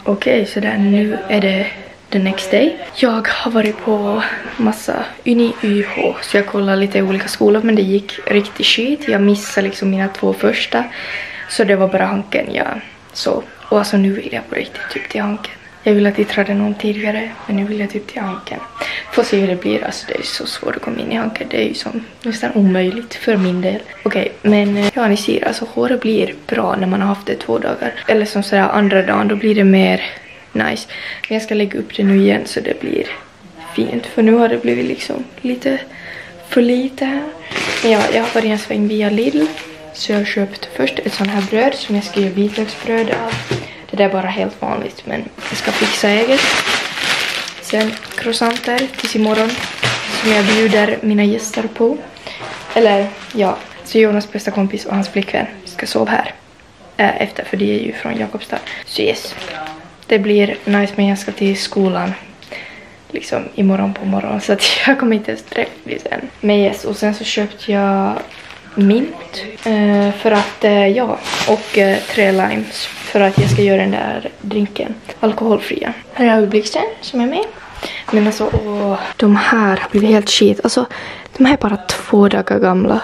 Okej, så där nu är det the next day. Jag har varit på massa YH, så jag kollade lite olika skolor, men det gick riktigt skit. Jag missade liksom mina 2 första, så det var bara Hanken jag så. Och alltså nu vill jag på riktigt typ till Hanken. Jag vill att jag trädde någon tidigare, men nu vill jag typ till Hanken. Får se hur det blir, alltså det är så svårt att komma in i Hanken. Det är ju som nästan omöjligt för min del. Okej, men ja, ni ser, alltså håret blir bra när man har haft det 2 dagar. Eller som sådär andra dagen, då blir det mer nice. Men jag ska lägga upp det nu igen så det blir fint. För nu har det blivit liksom lite för lite här. Men ja, jag har varit en sväng via Lidl. Så jag har köpt först ett sånt här bröd som jag ska göra vitlöksbröd av. Det där är bara helt vanligt, men jag ska fixa eget. Sen croissanter tills imorgon som jag bjuder mina gäster på. Eller ja, så Jonas bästa kompis och hans flickvän ska sova här efter, för det är ju från Jakobstad. Så yes, det blir nice, men jag ska till skolan liksom imorgon på morgonen, så att jag kommer inte ens träffa sen. Men yes, och sen så köpte jag mint för att ja, och 3 limes för att jag ska göra den där drinken alkoholfria. Här har vi blixten som är med. Men alltså, de här har blivit helt skit. Alltså, de här är bara 2 dagar gamla.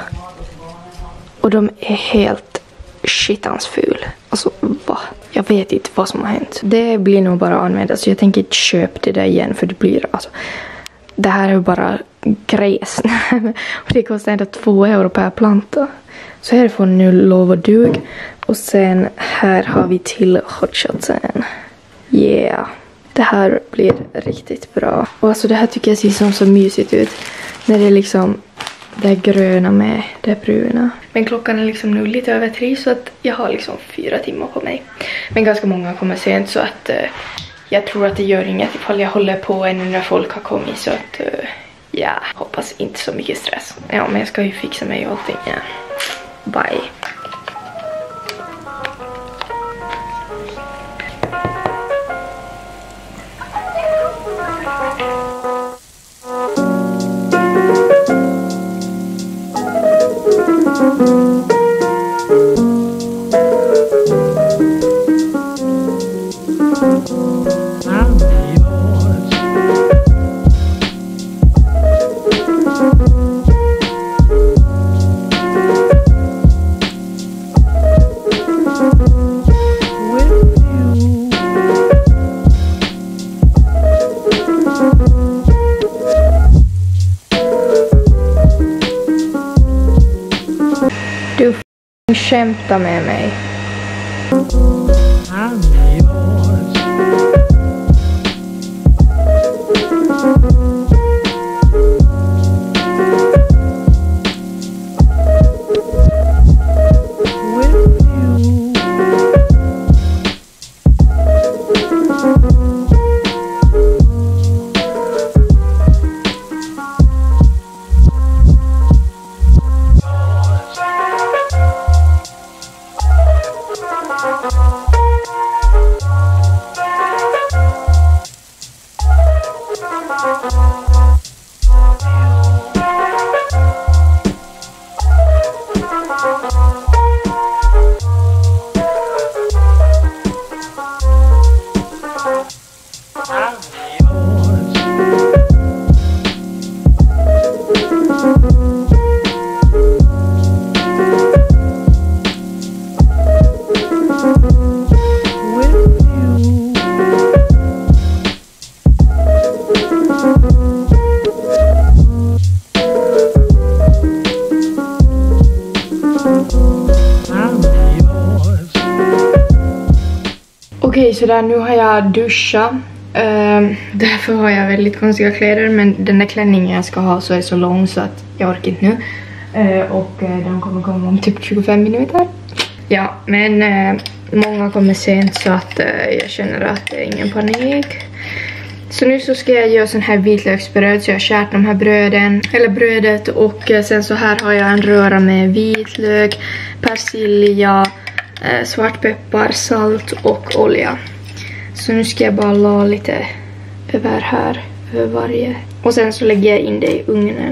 Och de är helt shitans ful. Alltså, va? Jag vet inte vad som har hänt. Det blir nog bara använt. Alltså, jag tänker inte köpa det där igen, för det blir alltså... Det här är bara gräs. Och det kostar ändå 2 euro per planta. Så här får nu lov och dug. Och sen här har vi till hotshotsen. Yeah. Det här blir riktigt bra. Och alltså det här tycker jag ser som så mysigt ut. När det är liksom det gröna med det bruna. Men klockan är liksom nu lite över 3, så att jag har liksom 4 timmar på mig. Men ganska många kommer sent, så att... jag tror att det gör inget ifall jag håller på ännu när folk har kommit, så att ja, hoppas inte så mycket stress. Ja, men jag ska ju fixa mig och allting. Ja. Bye. Du skämtar med mig. Okej, så där nu har jag duschat. Därför har jag väldigt konstiga kläder, men den där klänningen jag ska ha så är så lång så att jag orkar inte nu. Och den kommer komma om typ 25 minuter. Ja, men många kommer sent, så att jag känner att det är ingen panik. Så nu så ska jag göra sån här vitlöksbröd, så jag har kärt de här brödet, och sen så här har jag en röra med vitlök, persilja, svartpeppar, salt och olja. Så nu ska jag bara la lite över här, över varje. Och sen så lägger jag in det i ugnen.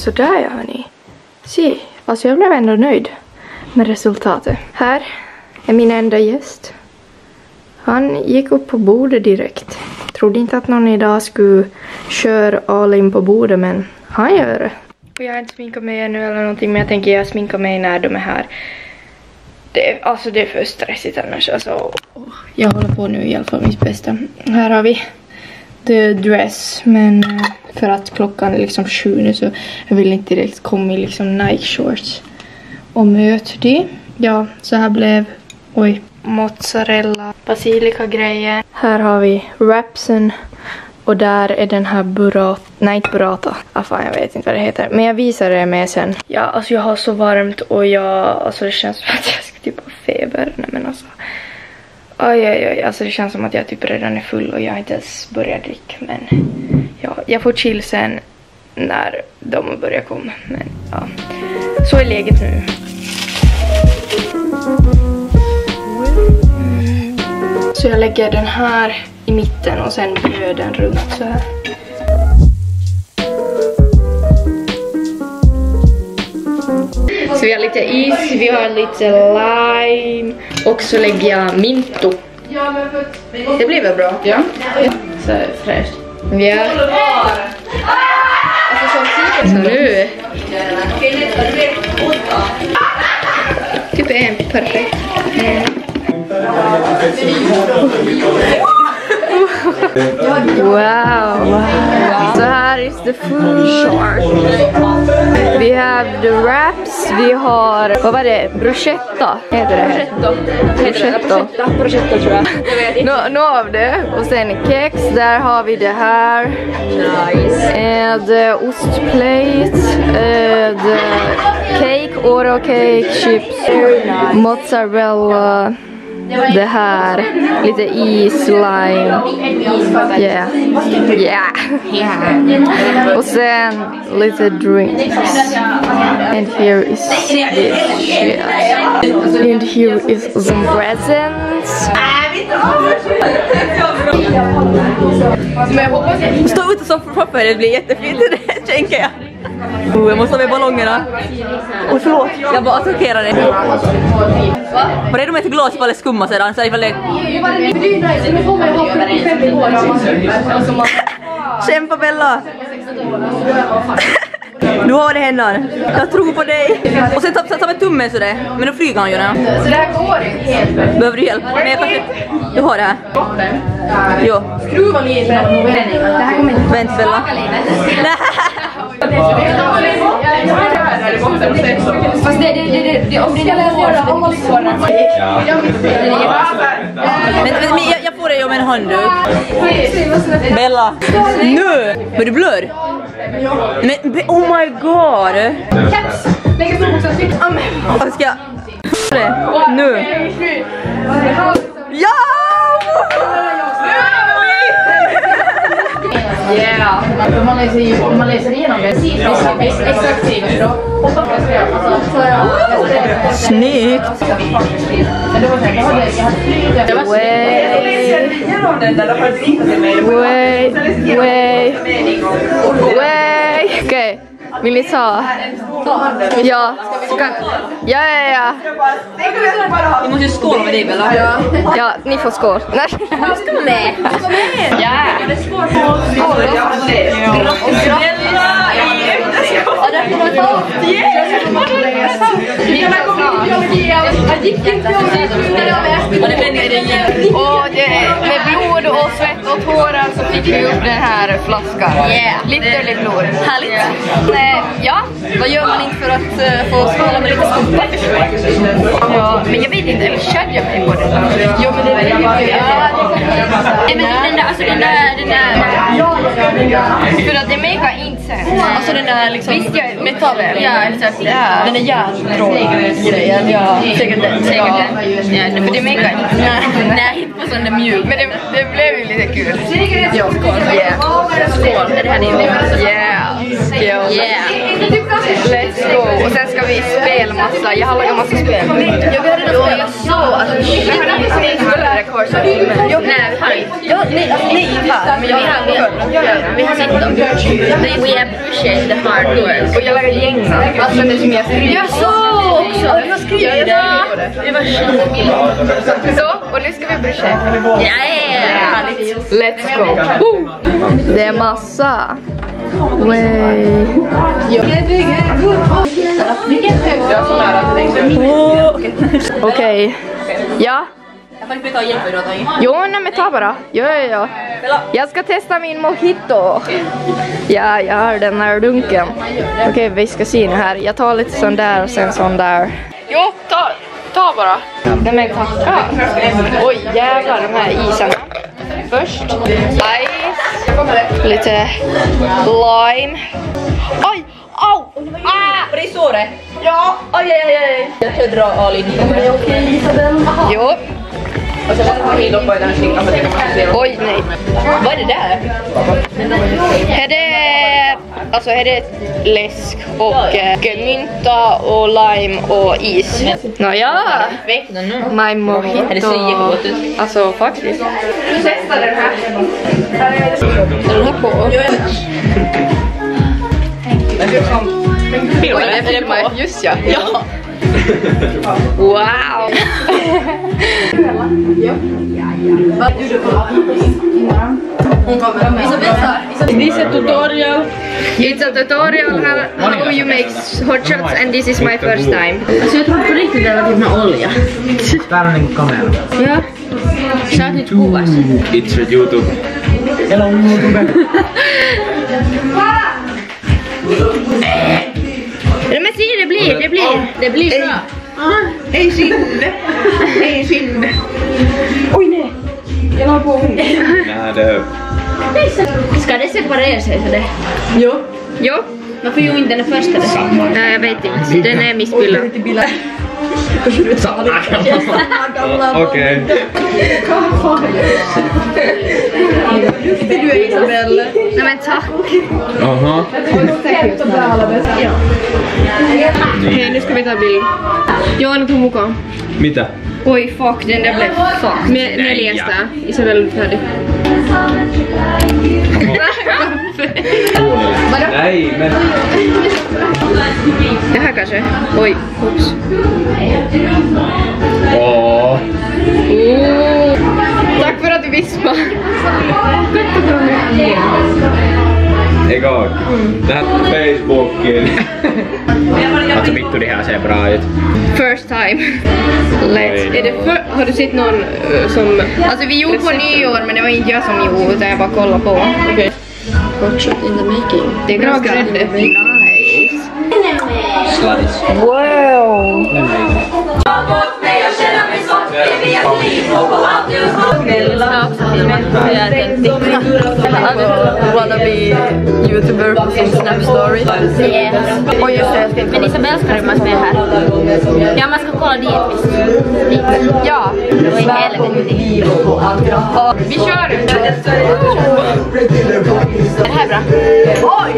sådär ja hörni. Se, alltså jag blev ändå nöjd med resultatet. Här är min enda gäst. Han gick upp på bordet direkt. Trodde inte att någon idag skulle köra all in på bordet, men han gör det. Och jag har inte sminkat mig ännu eller någonting, men jag tänker jag sminkar mig när de är här. Alltså det är för stressigt annars. Alltså, jag håller på nu i alla fall mitt bästa. Här har vi the dress, men för att klockan är liksom 7 nu så jag vill inte direkt komma i liksom Nike shorts och möt det. Ja, så här blev, mozzarella, basilika grejer. Här har vi wrapsen och där är den här burrata, nej inte burrata, fan jag vet inte vad det heter, men jag visar det med sen. Ja, alltså jag har så varmt och alltså det känns som att jag ska typ ha feber, nej men alltså. Oj, alltså det känns som att jag typ redan är full och jag har inte ens börjat dricka, men ja, jag får chill sen när de börjar komma, men ja, så är läget nu. Så jag lägger den här i mitten och sen gör den runt så här. Så vi har lite is, vi har lite lime och så lägger jag minto. Det blir väl bra? Ja. Så fräscht. Ja. Alltså nu. Typ en perfekt. Wow. So här is the food. Vi have the wraps. Vi har, vad var det? Bruschetta heter det. Bruschetta tror jag. Nå av det. Och sen kex. Där har vi det här. Nice. And ostplate. The cake, Oreo cake, chips, mozzarella. Det här, lite is, lime. Yeah. Och sen lite drinks. And here is this shit. And here is some presents. Stå ute som proper, det blir jättefint det, tänker jag. Jag måste ha med ballongerna. Oj, förlåt. Jag bara attackerar dig. Var det de ett glas ifall det skummar sedan? Så ifall det... Kämpa Bella! Du har det händer. Jag tror på dig. Och sen ta med tummen så det. Men då flyger han ju nu. Så det här går inte helt. Behöver du hjälp? Men jag kanske... Du har det här. Jo. Skruva lite. Det här kommer inte. Vänt Bella. Fast det om det Men jag får det om en handduk. Bella. Nu! Men du blör. Men oh my god. Caps. Lägg på också. Vad ska jag... Nu. Ja! Yeah. Man läser igenom det. Exakt skrivet. Snyggt. Wait. Okej. Vill ni ta? Ja. Ja. Vi måste ju skåla med dig, Bella. Ja, ni får skål. Nej. Du ska vara med. Ja. Och med blod och svett och tårar så fick vi upp den här flaskan. Lite blod. Härligt. Ja, vad gör man inte för att få skåla med lite skumpa? Ja, men jag vet inte, eller körde jag mig på det? Jo, men det är ju... För att det mega inte. Alltså den där liksom... Visst, jag metallen. Ja, exakt. Den är järnstrål-grejen. Ja, säkert den. Ja, för det är mega inte. Nej, inte på sån där mjuk. Men det blev ju lite kul. Ja, skål. Yeah. Skål, är det här din? Yeah. skills. Yeah. Let's go. Och sen ska vi spela massa. Jag har lagat massa spel. Jag vill redan spela så. Alltså, Vi har inte spelat rekord så nej, vi har inte. ja, nej, men vi har sett dem. We appreciate the hard work. Och jag lagar gänga. Alltså det som jag skriver. Jag så också. Jag skriver det. Det var skitkul. Så, och nu ska vi bruscha. Yeah. Let's go. Det är massa. Way. Okej. Ja. Jag får inte ta hjälp idag. Jo, nej men ta bara. Ja. Jag ska testa min mojito. Ja, jag har den här dunken. Okej, vi ska se nu här. Jag tar lite sån där och sen sån där. Jo, ta bara. Nej men tacka. Oj, jävlar de här isarna. Först ice. Lite lime. Oj, au! Var det såret? Ja. Aj. Jag ska dra all in. Jo. Och så var det helt på den skinkan för det. Oj, nej. Vad är det där? Är det läsk och mynta och lime och is. Nåja. My mojito. Det ser jättegott ut. Alltså faktiskt. Du testar den här. Är den här på? Oj, det filmar. Just ja. Wow. This is a tutorial. It's a tutorial how you make hot shots and this is my first time. Alltså jag tror på riktigt det var typ med olja. Täällä on niinku kamera. Ja. Sä oot nyt kuvassa. It's a YouTube. Hello YouTube. Ja, men se, det blir bra. Ei sinne. Ei sinne. Oj nej. Jag la på hunden. Nej, det... Ska det separera sig så det? Jo. Varför gjorde inte den första det? Nej, jag vet inte. Den är missbildad. Okej. Du är Isabelle. Nej men tack. Aha. Hej, nu ska vi ta bild. Johan tog mukaan. Mitä? Oi fuck, den där blev fuck. Neljästä. Isabelle är färdig. Nej, men... Det här kanske. Oj, oops. Åh. Tack för att du vispar. Eikö? Tähän Facebookiin. Alltså vittu, det här ser bra ut. First time. Har du sett någon som... Alltså vi gjorde på nyår men det var inte jag som gjorde utan jag bara kollade på. Okay. Hot shot in the making. Det är ganska nice. Sladis. Wow. Wanna be YouTuber på sin Snap Story. Yes. Och just det. Men Isabelle ska du med här. Ja, man ska kolla dit. Ja. Oj, helvete. Vi kör nu. Är det här bra? Oj!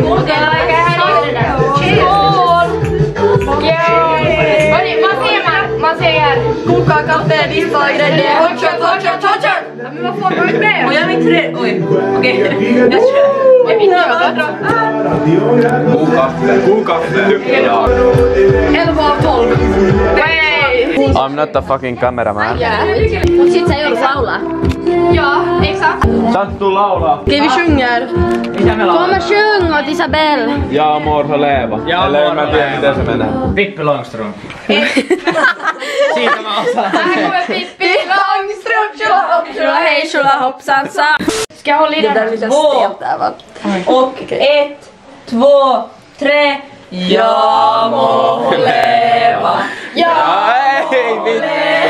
Man ser här. Koka, kaffe, vispa, grädde. Hot shot. Men vad får du ut med? Oj, jag är inte rädd. Oj, okej. Jag kör. Jag vet inte vad det är. Kuukaffe. Ja. 11 av 12. Nej! I'm not a fucking cameraman. Sit sä joudut laulaa. Ja, exakt. Santtu laulaa. Okej, vi sjunger. Kom och sjung åt Isabelle. Ja, mor får leva. Eller en mä tiedä miten se menee. Pippi Långstrump. Siitä mä osaan. Här kommer Pippi Långstrump, tjolahopp, Hej, tjolahoppsan sa. Ska jag hålla i den? Och 1, 2, 3. Ja må leva. Ja, ei vittu.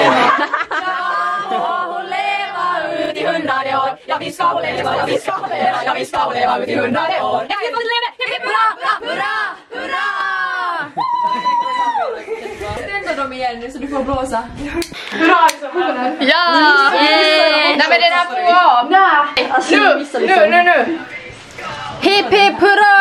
Ut i 100 år. Ja, vi ska leva, ja, vi ska leva, ja, vi ska leva ut i 100 år. Ja, vi får leva, hurra! Ständer dem igen nu så du får blåsa. Ja! Nej men den här får av. Nej. Nu. Hip hip hurra!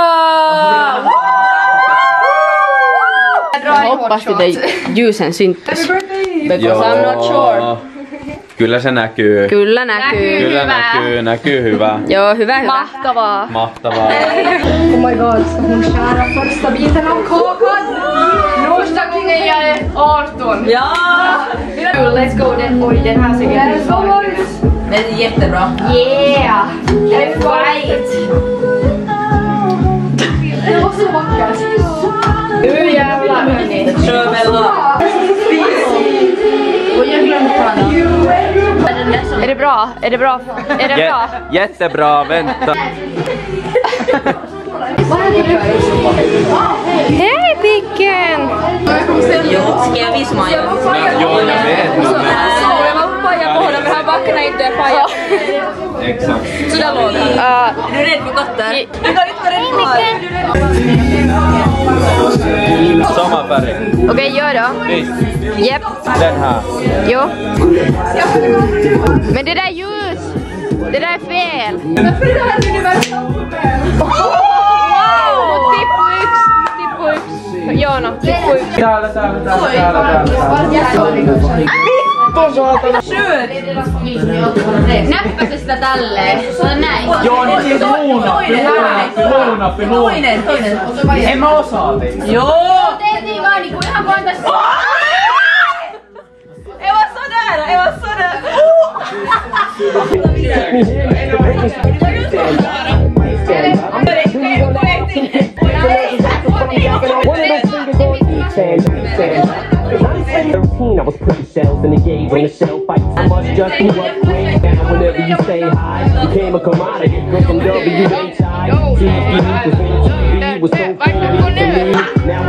Jag hoppas att ljusen syntes. Because I'm not sure. Kyllä se näkyy. Kyllä näkyy. Kyllä näkyy hyvä. Joo, hyvä. Mahtavaa. Mahtavaa. Oh my god, ska hon skära första biten av kakan? Första gången jag är 18. Ja! Let's go then. Oj, den här ser helt Det är jättebra. Yeah! Jag är fight! Det var så vackert. Nu jävlar hörni. Kör Bella. Och jag glömde ta den. Är det bra? Är det bra? Är det bra? Jättebra, vänta. Hej Picken! Ska jag visa mig? Jo, jag vet. Jag var paja på honom, men han vaknade inte paja. Exakt. Så där låg han. Är du rädd för katter? Du kan inte vara rädd för. Samma färg. Okej, gör då. Visst. Japp. Den här. Jo. Men det där är ljus. Det där är fel. Wow! Tippu yks. Joona, tippu yks. Täällä. Näppäkö sitä tälleen? Näin. Joo, niin siis luunappi. Toinen. En mä osaa teitä. Joo! Tehtiin vaan niinku ihan pantas. Det var sådär! I was putting shells in the gauge on the shelf. I must just move up way down whenever you say hi. Became a commodity from WHI. TV was so cool to me. Now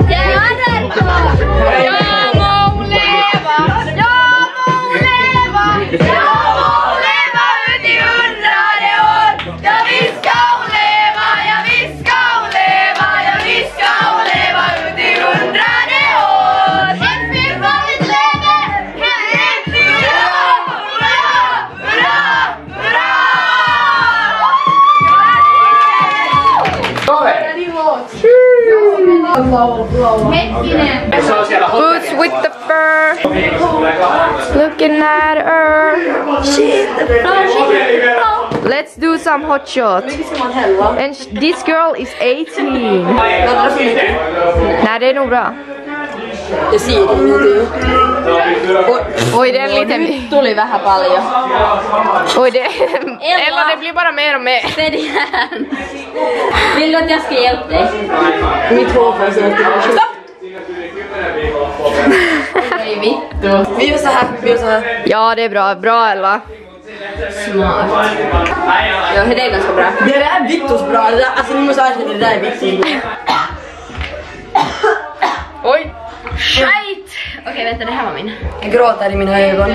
Boots with the fur. Looking at her. Let's do some hot shot. And this girl is 18. Nej, det är nog bra. Det ser ingenting. Oj, det är en liten... Tuli vähän paljon. Oj, det... Eller det blir bara mer och mer. Sedjän. Vill du att jag ska hjälpa dig? Mitt hår får så mycket. Nej, vittu. Vi gör så här. Ja, det är bra. Bra, Ella. Smart. Ja, det är ganska bra. Det där är Viktors bra. Alltså ni måste erkänna det där är Viktors. Oj. Skit! Okej, vänta, det här var min. Jag gråter i mina ögon.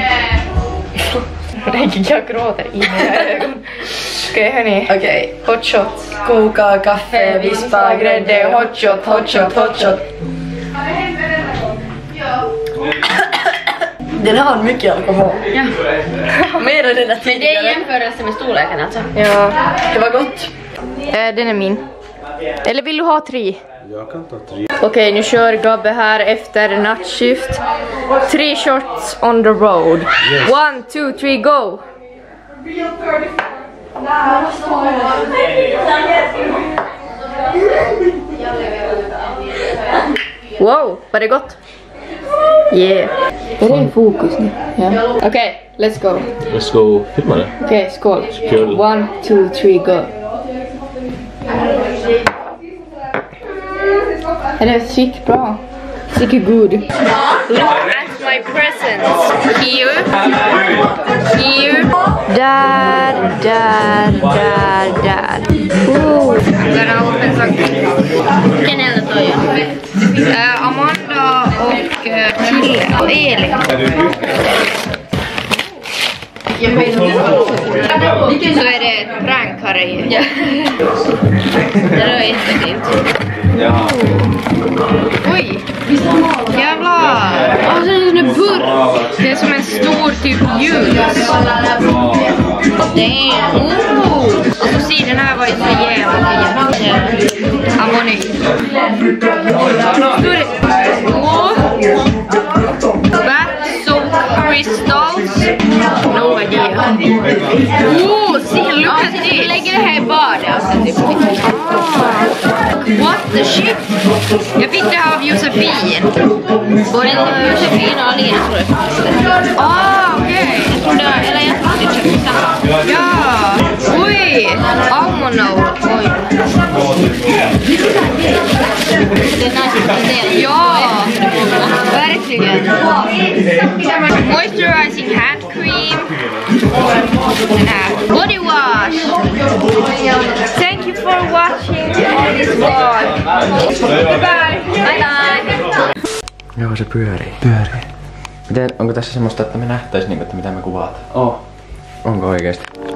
Nej, jag gråter i mina ögon. Okej, hörni. Okej. Hot shot. Koka, kaffe, vispa, grädde, hot shot. Den har mycket alkohol. Ja. Mer än den där tidigare. Det är jämförelse med storleken alltså. Ja. Det var gott. Den är min. Eller vill du ha 3? Jag kan ta 3. Okej, nu kör Gabbe här efter nattskift. 3 shots on the road. Yes. 1, 2, 3, go! Wow, var det gott? Yeah. Är det i fokus nu? Ja. Okej, let's go. Let's go. Filma det. Okej, skål. Skål. 1, 2, 3, go. Är det sick bra? Sick good. Look at my presents. Here. Där. Den har öppnat sagt. Vilken eld tar jag? Amanda och Chille. Och Elin. Så är det ett prank här i. Ja. Det var jättefint. Ja. Oj! Jävlar! Åh, så är det en burk. Det är som en stor typ ljus. Damn. Och så sidorna här var ju så jävla harmoni. Bath soap crystals. No idea. See, look at this. Vi lägger det här i badet. What the shit? Jag fick det här av Josefin. Var det inte Josefin och Alina tror jag? Okej. Eller jag tror det köpte samma. Ja. Oj. Almono. Oj. Det är nice. Ja. Verkligen. Moisturizing hand cream. Den här body wash. Thank you for watching this vlog. Bye bye. Joo, se pyörii. Onko tässä semmoista, että me nähtäis niinku, että mitä me kuvataan? Oh. Onko oikeesti?